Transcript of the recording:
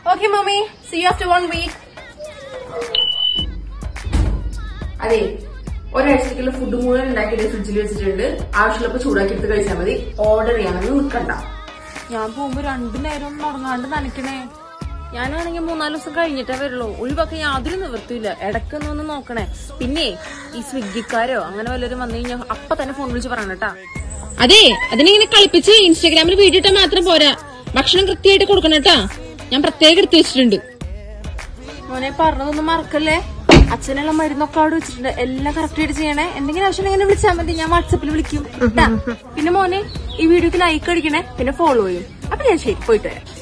Okay, mommy. See you after 1 week. അതെ, ഒരാഴ്ചക്കുള്ള food മുഴുവൻ ഉണ്ടാക്കിയിട്ട് ഫ്രിഡ്ജിൽ വെച്ചിട്ടുണ്ട്. ആവശ്യമുള്ളപ്പോ ചൂടാക്കിയിട്ട് കഴിച്ചാൽ മതി. ഓർഡർ ചെയ്യാനൊന്നും നിൽക്കണ്ട. ഞാൻ പോകുമ്പോ 2 നേരം ഉറങ്ങാണ്ട് നനയ്ക്കണേ. ഞാനാണെങ്കിൽ 3-4 ദിവസം കഴിഞ്ഞിട്ടേ വരുള്ളൂ. ഒഴിവാക്കാൻ യാതൊരു നിവൃത്തിയില്ല. ഇടയ്ക്കൊന്നൊന്ന് നോക്കണേ. പിന്നെ ഈ സ്വിഗ്ഗിക്കാരോ അങ്ങനെ വല്ലവരും വന്നു കഴിഞ്ഞാൽ അപ്പൊ തന്നെ ഫോൺ വിളിച്ച് പറയണട്ടാ. അതെ, അതിനിങ്ങനെ കളിപ്പിച്ച് ഇൻസ്റ്റാഗ്രാമിൽ വീഡിയോ ഇട്ടാൽ മാത്രം പോരാ, ഭക്ഷണം കൃത്യമായിട്ട് കൊടുക്കണട്ടാ. ഞാൻ പ്രത്യേകം എടുത്തു വെച്ചിട്ടുണ്ട്. മോനെ പറഞ്ഞതൊന്നും മറക്കല്ലേ. അച്ഛനുള്ള മരുന്നൊക്കെ അവിടെ വെച്ചിട്ടുണ്ട്. എല്ലാം കറക്റ്റ് ആയിട്ട് ചെയ്യണേ. എന്തെങ്കിലും ആവശ്യം ഇങ്ങനെ വിളിച്ചാൽ മതി. ഞാൻ വാട്സാപ്പിൽ വിളിക്കും. പിന്നെ മോനെ ഈ വീഡിയോക്ക് ലൈക്ക് അടിക്കണേ, പിന്നെ ഫോളോ ചെയ്യും. അപ്പൊ ഞാൻ ശരി പോയിട്ട് വരാം.